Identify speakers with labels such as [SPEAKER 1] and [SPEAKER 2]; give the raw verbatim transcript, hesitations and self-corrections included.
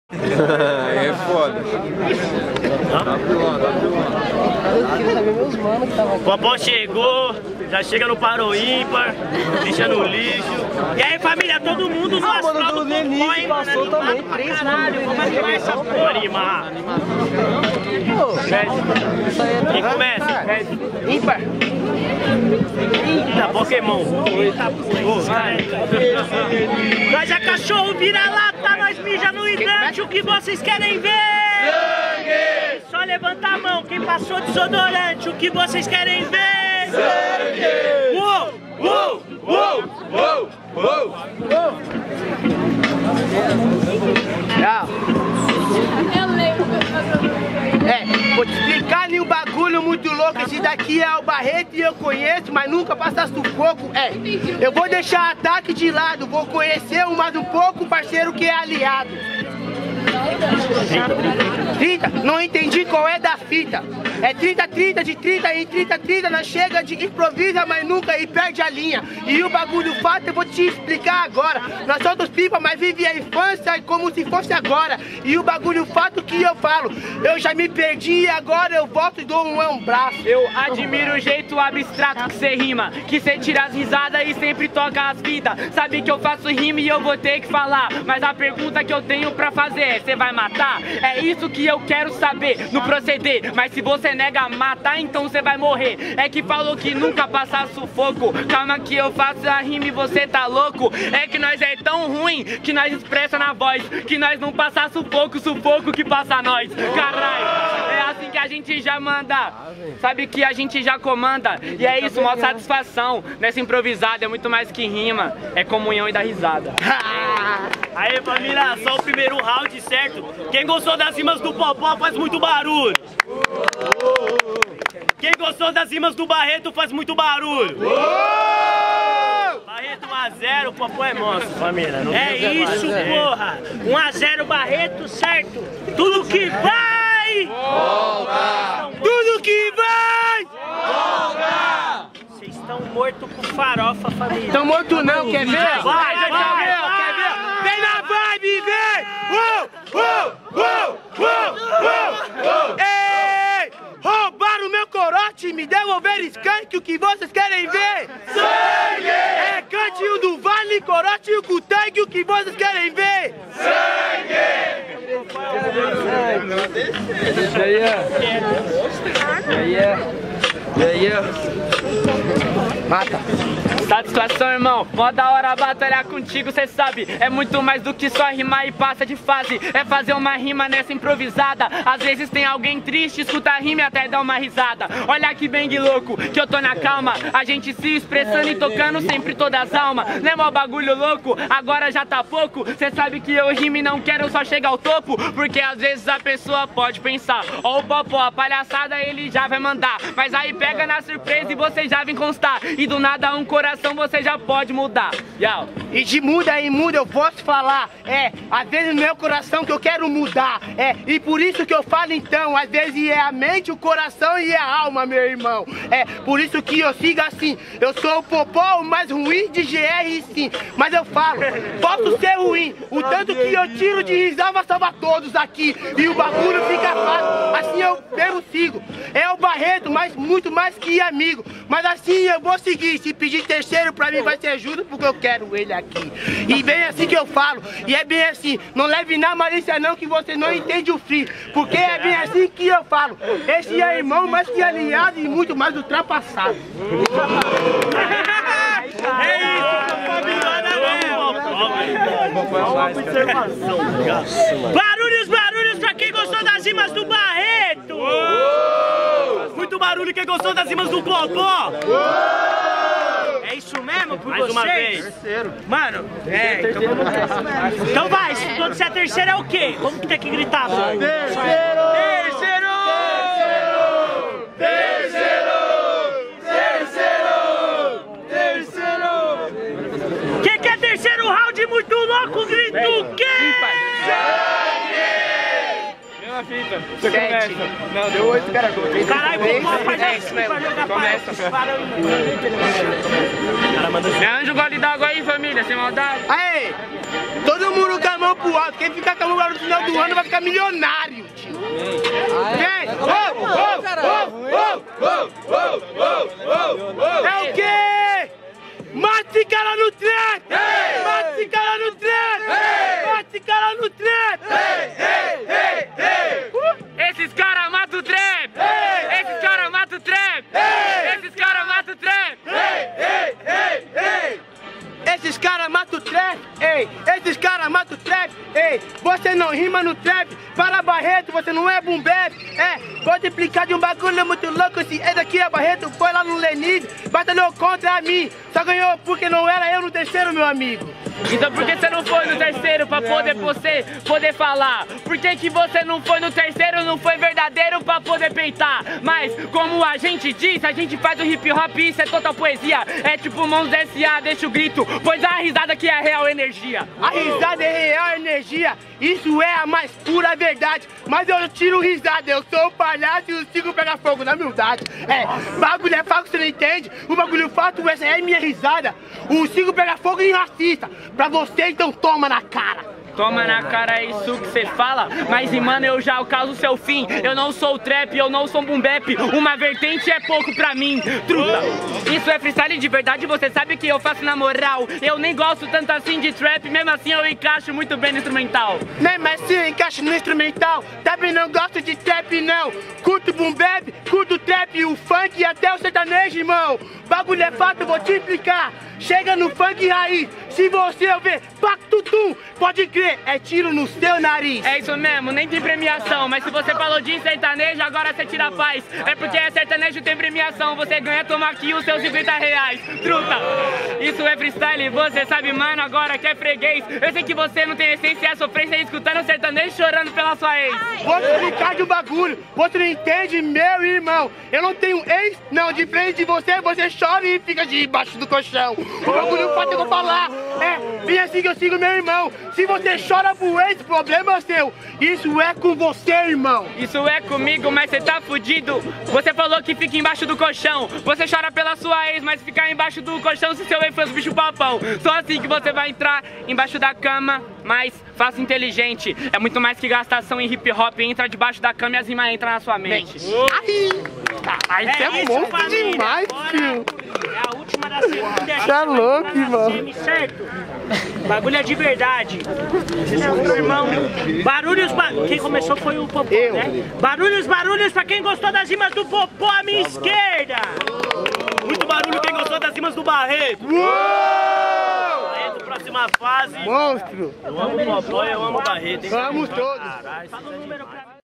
[SPEAKER 1] É foda.
[SPEAKER 2] Popó chegou, já chega no Paro Ímpar, deixa no lixo. E aí, família, todo mundo no astral do Popó, hein, mano?
[SPEAKER 3] Passou também, três,
[SPEAKER 2] caralho, como é que vai essa porra? Animar. Quem começa?
[SPEAKER 3] Ímpar.
[SPEAKER 2] Eita, Pokémon. Eita, porra. Nós é cachorro, vira-lata, nós mija no hidrante, o que vocês querem ver? Sangue! Só levanta a mão, quem passou desodorante, o que vocês querem ver?
[SPEAKER 1] Sangue!
[SPEAKER 2] Uou!
[SPEAKER 1] Uou! Uou! Uou! Uou!
[SPEAKER 3] É, vou te explicar um bagulho muito louco. Esse daqui é o Barreto e eu conheço, mas nunca passa sufoco. É, eu vou deixar ataque de lado, vou conhecer um mais um pouco, parceiro que é aliado. trinta, não entendi qual é da fita. É trinta, trinta, de trinta em trinta, trinta, nós chega de improvisa, mas nunca e perde a linha. E o bagulho fato eu vou te explicar agora. Nós somos pipa, mas vive a infância como se fosse agora. E o bagulho fato que eu falo, eu já me perdi e agora eu volto e dou um, um braço.
[SPEAKER 4] Eu admiro o jeito abstrato que cê rima, que cê tira as risadas e sempre toca as vidas. Sabe que eu faço rima e eu vou ter que falar, mas a pergunta que eu tenho pra fazer é: cê vai matar? É isso que eu quero saber no proceder. Mas se você nega matar, então você vai morrer. É que falou que nunca passa sufoco. Calma que eu faço a rima e você tá louco. É que nós é tão ruim que nós expressa na voz, que nós não passa sufoco, sufoco que passa nós. Caralho, é assim que a gente já manda. Sabe que a gente já comanda. E é isso, maior satisfação nessa improvisada. É muito mais que rima, é comunhão e dar risada.
[SPEAKER 2] Aí, família, só o primeiro round, certo? Quem gostou das rimas do Popó faz muito barulho. Quem gostou das rimas do Barreto faz muito barulho. Barreto um a zero, o Popó é monstro, família. Não é isso, porra. um a zero Barreto, certo? Tudo que vai!
[SPEAKER 1] Volta!
[SPEAKER 2] Tudo que vai!
[SPEAKER 1] Volta!
[SPEAKER 2] Vocês estão mortos com farofa, família.
[SPEAKER 3] Tão morto não, quer ver?
[SPEAKER 2] Vai, vai, vai, vai,
[SPEAKER 3] quer ver? Vem na vibe, vem! Uou, uou, uou, uou, uou, uou. Ei! Roubaram meu corote, me devolveram skunk, o que vocês querem ver?
[SPEAKER 1] Sangue!
[SPEAKER 3] É cantinho do vale, corote e o cutang, o que vocês querem ver?
[SPEAKER 1] Sangue!
[SPEAKER 3] Mata.
[SPEAKER 4] Satisfação, irmão, mó da hora batalhar contigo, cê sabe. É muito mais do que só rimar e passa de fase. É fazer uma rima nessa improvisada. Às vezes tem alguém triste, escuta a rima e até dá uma risada. Olha que bem louco, que eu tô na calma. A gente se expressando e tocando sempre todas as almas. Não é mó bagulho louco, agora já tá pouco. Cê sabe que eu rimo e não quero só chegar ao topo, porque às vezes a pessoa pode pensar: ó o Popó, a palhaçada ele já vai mandar. Mas aí pega na surpresa e você já vem constar. E do nada um coração você já pode mudar. Yau.
[SPEAKER 3] E de muda em muda eu posso falar. É, às vezes no meu coração que eu quero mudar. É, e por isso que eu falo então. Às vezes é a mente, o coração e a alma, meu irmão. É, por isso que eu sigo assim. Eu sou o Popó, o mais ruim de G R, sim. Mas eu falo, posso ser ruim. O tanto que eu tiro de risada vai salvar todos aqui. E o bagulho fica fácil. Assim eu mesmo sigo. É o Barreto, mas muito mais que amigo. Mas assim eu vou seguir. Se pedir terceiro pra mim vai ser justo, porque eu quero ele aqui. E bem assim que eu falo. E é bem assim. Não leve na malícia não, que você não entende o frio. Porque é bem assim que eu falo. Esse é irmão mais que aliado e muito mais ultrapassado.
[SPEAKER 2] É isso, família, uma observação. Barulhos, barulhos pra quem gostou das rimas do Barreto. Muito barulho quem gostou das rimas do Popó. É isso mesmo por
[SPEAKER 3] Mais
[SPEAKER 2] vocês?
[SPEAKER 3] uma vez.
[SPEAKER 2] Terceiro. Mano, é, então vamos nessa. Então vai, se todo ser a terceira é o quê? Como que tem que gritar? Terceiro! Terceiro!
[SPEAKER 1] Terceiro! Terceiro! Terceiro!
[SPEAKER 2] Quem quer terceiro round muito louco, grita o quê?
[SPEAKER 1] Sangue!
[SPEAKER 4] Mesma fita. começa. Você
[SPEAKER 3] Sete.
[SPEAKER 4] começa.
[SPEAKER 3] Não, deu oito, cara.
[SPEAKER 2] Caralho,
[SPEAKER 3] Três,
[SPEAKER 2] pô, faz
[SPEAKER 3] dez,
[SPEAKER 2] assim
[SPEAKER 3] mesmo.
[SPEAKER 2] pra jogar
[SPEAKER 3] Começa.
[SPEAKER 2] para.
[SPEAKER 4] Me arranja um gole d'água aí, família, sem maldade.
[SPEAKER 3] Aê! Todo mundo com a mão pro alto. Quem ficar com a mão no final do ano vai ficar milionário, tio. Vem! Oh, oh, oh, oh, oh, oh, oh, oh. É o quê? Mata esse cara no trap! Mata esse cara no trap! Mata esse cara no trap!
[SPEAKER 4] Esses caras matam o trap! Esses caras matam o trap! Esses caras matam o trap!
[SPEAKER 3] Esses caras matam o trap, ei! Esses caras matam o trap, ei! Você não rima no trap, para Barreto, você não é boom bap, é! Vou te explicar de um bagulho muito louco, se esse aqui é Barreto, foi lá no Lenise, batalhou contra mim, só ganhou porque não era eu no terceiro, meu amigo!
[SPEAKER 4] Então por que você não foi no terceiro pra poder você poder falar? Por que que você não foi no terceiro, não foi verdadeiro pra poder peitar? Mas como a gente diz, a gente faz o hip hop, isso é total poesia. É tipo Mãos S A, deixa o grito, pois a risada que é real energia.
[SPEAKER 3] A risada é real energia, isso é a mais pura verdade. Mas eu tiro risada, eu sou o palhaço e o Cigo pega fogo na humildade. É, bagulho é fato, você não entende? O bagulho fato, essa é minha risada. O Cigo pega fogo em racista. Pra você, então toma na cara.
[SPEAKER 4] Toma na cara isso que você fala, mas mano, eu já causo seu fim. Eu não sou trap, eu não sou boom bap. Uma vertente é pouco pra mim, truta. Isso é freestyle de verdade, você sabe que eu faço na moral. Eu nem gosto tanto assim de trap, mesmo assim eu encaixo muito bem no instrumental.
[SPEAKER 3] Mesmo assim eu encaixo no instrumental. Também não gosto de trap não. Curto boom bap, curto trap, o funk e até o sertanejo, irmão. Bagulho é fato, eu vou te explicar. Chega no funk raiz, se você ouvir pactutum, pode crer, é tiro no seu nariz.
[SPEAKER 4] É isso mesmo, nem tem premiação, mas se você falou de sertanejo, agora você tira a paz. É porque é sertanejo, tem premiação, você ganha, toma aqui os seus cinquenta reais. Truta, isso é freestyle, você sabe, mano, agora que é freguês. Eu sei que você não tem essência, é sofrência, escutando sertanejo, chorando pela sua ex.
[SPEAKER 3] Vou te explicar de um bagulho, você não entende, meu irmão. Eu não tenho ex, não, de frente de você, você chora e fica debaixo do colchão. O bagulho fato eu vou falar, é, vem assim que eu sigo meu irmão. Se você chora pro ex, problema é seu. Isso é com você, irmão.
[SPEAKER 4] Isso é comigo, mas você tá fudido. Você falou que fica embaixo do colchão. Você chora pela sua ex, mas ficar embaixo do colchão se seu ex foi os bichos papão. Só assim que você vai entrar embaixo da cama, mas faça inteligente. É muito mais que gastação em hip hop. Entra debaixo da cama e as rimas entram na sua mente.
[SPEAKER 3] Ai, caralho, isso é,
[SPEAKER 2] isso,
[SPEAKER 3] monstro
[SPEAKER 2] família.
[SPEAKER 3] demais,
[SPEAKER 2] Bora.
[SPEAKER 3] tio.
[SPEAKER 2] É a última da segunda.
[SPEAKER 3] Tá louco,
[SPEAKER 2] mano. Certo? Bagulho é de verdade. Vocês são meu irmão. Barulhos, ba... quem começou foi o Popó,
[SPEAKER 3] Eu.
[SPEAKER 2] né? Barulhos, barulhos pra quem gostou das rimas do Popó à minha esquerda.
[SPEAKER 1] Muito barulho quem gostou das rimas do Barreto.
[SPEAKER 3] Uou!
[SPEAKER 1] Barreto, próxima fase.
[SPEAKER 3] Monstro.
[SPEAKER 1] Eu amo o Popó e eu amo o Barreto, hein?
[SPEAKER 3] Vamos todos.
[SPEAKER 1] Caralho.
[SPEAKER 2] Fala o número pra